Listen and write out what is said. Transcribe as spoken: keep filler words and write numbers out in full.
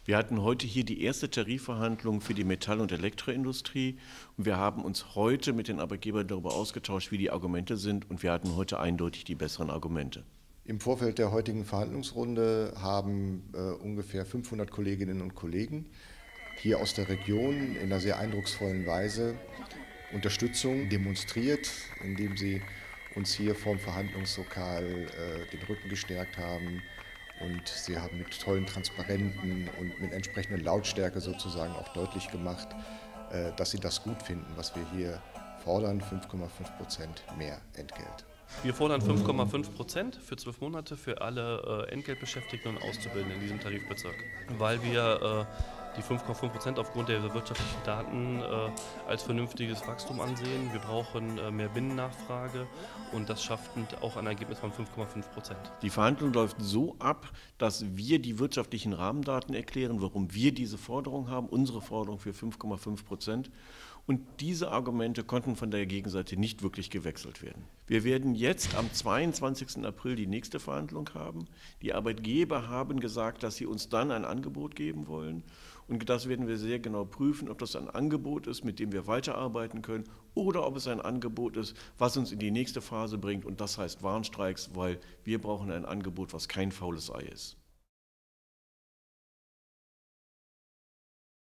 Wir hatten heute hier die erste Tarifverhandlung für die Metall- und Elektroindustrie und wir haben uns heute mit den Arbeitgebern darüber ausgetauscht, wie die Argumente sind, und wir hatten heute eindeutig die besseren Argumente. Im Vorfeld der heutigen Verhandlungsrunde haben äh, ungefähr fünfhundert Kolleginnen und Kollegen hier aus der Region in einer sehr eindrucksvollen Weise Unterstützung demonstriert, indem sie uns hier vorm Verhandlungslokal äh, den Rücken gestärkt haben. Und sie haben mit tollen Transparenten und mit entsprechender Lautstärke sozusagen auch deutlich gemacht, äh, dass sie das gut finden, was wir hier fordern, fünf Komma fünf Prozent mehr Entgelt. Wir fordern fünf Komma fünf Prozent für zwölf Monate für alle äh, Entgeltbeschäftigten und Auszubildenden in diesem Tarifbezirk, weil wir äh, die fünf Komma fünf Prozent aufgrund der wirtschaftlichen Daten äh, als vernünftiges Wachstum ansehen. Wir brauchen äh, mehr Binnennachfrage und das schafft auch ein Ergebnis von fünf Komma fünf Prozent. Die Verhandlung läuft so ab, dass wir die wirtschaftlichen Rahmendaten erklären, warum wir diese Forderung haben, unsere Forderung für fünf Komma fünf Prozent. Und diese Argumente konnten von der Gegenseite nicht wirklich gewechselt werden. Wir werden jetzt am zweiundzwanzigsten April die nächste Verhandlung haben. Die Arbeitgeber haben gesagt, dass sie uns dann ein Angebot geben wollen. Und das werden wir sehr genau prüfen, ob das ein Angebot ist, mit dem wir weiterarbeiten können, oder ob es ein Angebot ist, was uns in die nächste Phase bringt. Und das heißt Warnstreiks, weil wir brauchen ein Angebot, was kein faules Ei ist.